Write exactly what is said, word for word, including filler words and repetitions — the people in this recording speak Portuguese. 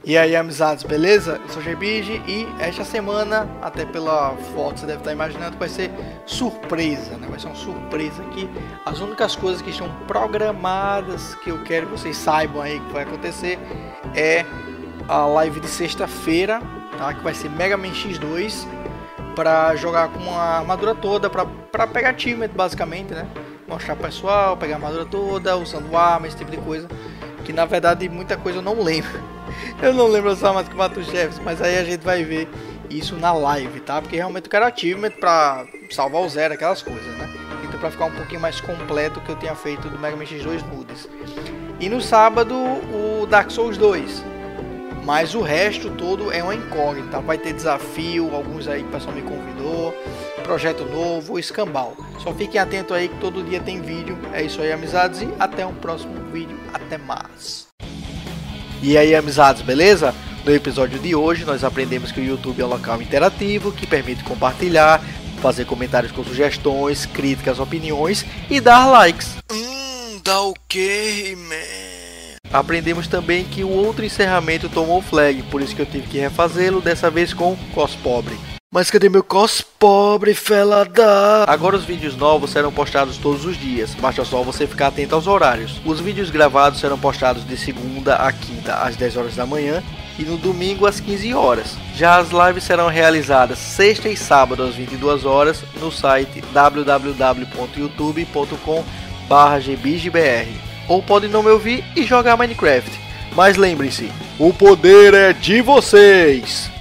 E aí, amizades, beleza? Eu sou o Gbige e esta semana, até pela foto você deve estar imaginando, que vai ser surpresa, né? Vai ser uma surpresa aqui. As únicas coisas que estão programadas, que eu quero que vocês saibam aí que vai acontecer, é a live de sexta-feira, tá? Que vai ser Mega Man X dois, para jogar com a armadura toda, para pegar achievement basicamente, né? Mostrar pro pessoal, pegar a armadura toda, usando arma, esse tipo de coisa. Que na verdade muita coisa eu não lembro. Eu não lembro só mais que mato chefes, mas aí a gente vai ver isso na live, tá? Porque realmente eu quero achievement pra salvar o zero, aquelas coisas, né? Então pra ficar um pouquinho mais completo que eu tinha feito do Mega Man X dois Nudes. E no sábado o Dark Souls dois. Mas o resto todo é uma incógnita. Vai ter desafio, alguns aí que o pessoal me convidou, projeto novo, escambau. Só fiquem atentos aí que todo dia tem vídeo. É isso aí, amizades, e até um próximo vídeo. Até mais. E aí, amizades, beleza? No episódio de hoje nós aprendemos que o YouTube é um local interativo que permite compartilhar, fazer comentários com sugestões, críticas, opiniões e dar likes. Hum, dá o que, man? Aprendemos também que o outro encerramento tomou flag, por isso que eu tive que refazê-lo, dessa vez com cos pobre. Mas cadê meu cos pobre, fela da... Agora os vídeos novos serão postados todos os dias, basta só você ficar atento aos horários. Os vídeos gravados serão postados de segunda a quinta às dez horas da manhã e no domingo às quinze horas. Já as lives serão realizadas sexta e sábado às vinte e duas horas no site w w w ponto youtube ponto com barra gbigibr. Ou pode não me ouvir e jogar Minecraft. Mas lembrem-se, o poder é de vocês!